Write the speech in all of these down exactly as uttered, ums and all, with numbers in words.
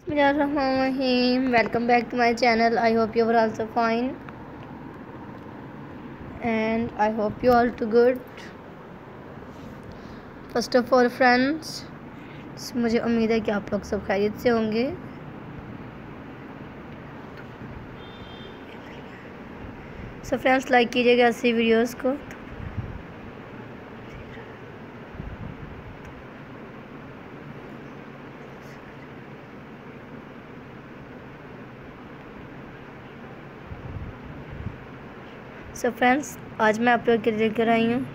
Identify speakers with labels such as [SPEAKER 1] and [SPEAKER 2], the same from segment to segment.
[SPEAKER 1] Bismillahirrahmanirrahim. Welcome back to my channel. I hope you are also fine and I hope you all too good. First of all friends, मुझे उम्मीद है कि आप लोग सब खैरियत से होंगे। सो फ्रेंड्स, लाइक कीजिएगा ऐसी वीडियोस को। सो so फ्रेंड्स, आज मैं आप लोग के लिए लेकर आई हूँ।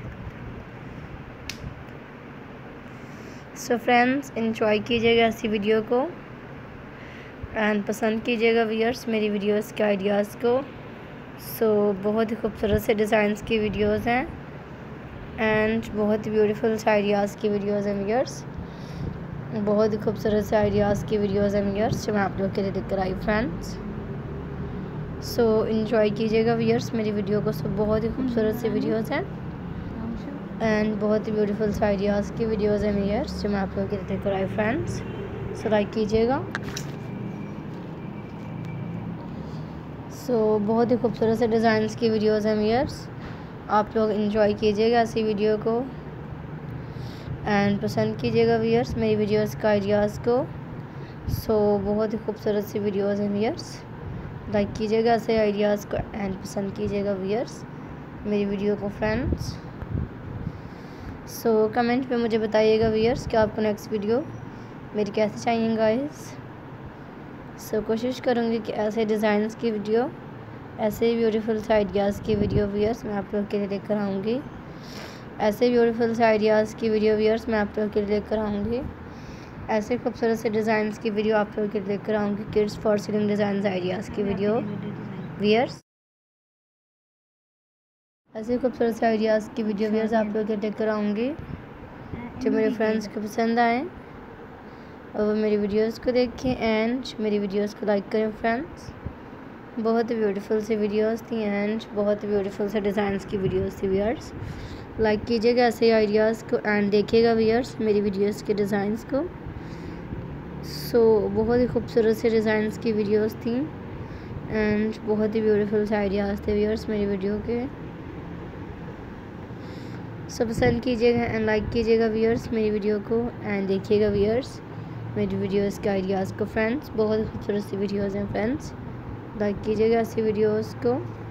[SPEAKER 1] सो फ्रेंड्स, एंजॉय कीजिएगा ऐसी वीडियो को एंड पसंद कीजिएगा व्यूअर्स मेरी वीडियोस के आइडियाज़ को। सो so, बहुत ही खूबसूरत से डिज़ाइंस की वीडियोस हैं एंड बहुत ही ब्यूटीफुल से आइडियाज़ की वीडियोस हैं व्यूअर्स। बहुत ही खूबसूरत से आइडियाज़ की वीडियोस हैं व्यूअर्स जो मैं आप लोग के लिए लेकर आई फ्रेंड्स। सो so, इन्जॉय कीजिएगा व्यूअर्स मेरी वीडियो को। सब बहुत ही खूबसूरत सी वीडियोस हैं एंड बहुत ही ब्यूटीफुल से आइडियाज़ की वीडियोस हैं व्यूअर्स जो मैं आप लोगों के लिए लेकर आई फ्रेंड्स। सो लाइक कीजिएगा। सो so, बहुत ही खूबसूरत से डिज़ाइंस की वीडियोस हैं व्यूअर्स। आप लोग इन्जॉय कीजिएगा ऐसी वीडियो को एंड पसंद कीजिएगा व्यूअर्स मेरी वीडियोस का आइडियाज़ को। सो so, बहुत ही खूबसूरत सी वीडियोस हैं व्यूअर्स। लाइक कीजिएगा ऐसे आइडियाज़ को एंड पसंद कीजिएगा व्यूअर्स मेरी वीडियो को फ्रेंड्स। सो so, कमेंट में मुझे बताइएगा व्यूअर्स कि आपको नेक्स्ट वीडियो मेरी कैसे चाहिए गाइस। सो so, कोशिश करूँगी कि ऐसे डिज़ाइंस की वीडियो, ऐसे ब्यूटीफुल से आइडियाज़ की वीडियो व्यूअर्स मैं आप लोग के लिए लेकर आऊँगी। ऐसे ब्यूटीफुल से आइडियाज़ की वीडियो व्यूअर्स मैं आप लोग के लिए लेकर आऊँगी। ऐसे खूबसूरत से डिज़ाइंस की वीडियो आप लोगों के लिए लेकर आऊँगी। Kids for ceiling design ideas की वीडियो वियर्स। ऐसे खूबसूरत से आइडियाज़ की वीडियो वियर्स आप लोगों के लिए लेकर आऊँगी जो मेरे फ्रेंड्स को पसंद आए और वो मेरी वीडियोस को देखें एंड मेरी वीडियोस को लाइक करें फ्रेंड्स। बहुत ही ब्यूटीफुल सी वीडियोस थी एंड बहुत ही ब्यूटीफुल से डिज़ाइंस की वीडियोस थी वियर्स। लाइक कीजिएगा ऐसे आइडियाज़ को एंड देखिएगा वियर्स मेरी वीडियोस के डिज़ाइंस को। सो so, बहुत ही खूबसूरत से डिज़ाइंस की वीडियोस थी एंड बहुत ही ब्यूटीफुल से आइडियाज़ थे व्यूअर्स मेरी वीडियो के। सो so, पसंद कीजिएगा एंड लाइक कीजिएगा व्यूअर्स मेरी वीडियो को एंड देखिएगा व्यूअर्स मेरी वीडियोस के आइडियाज़ को फ्रेंड्स। बहुत ही खूबसूरत सी वीडियोस हैं फ्रेंड्स। लाइक कीजिएगा ऐसी वीडियोस को।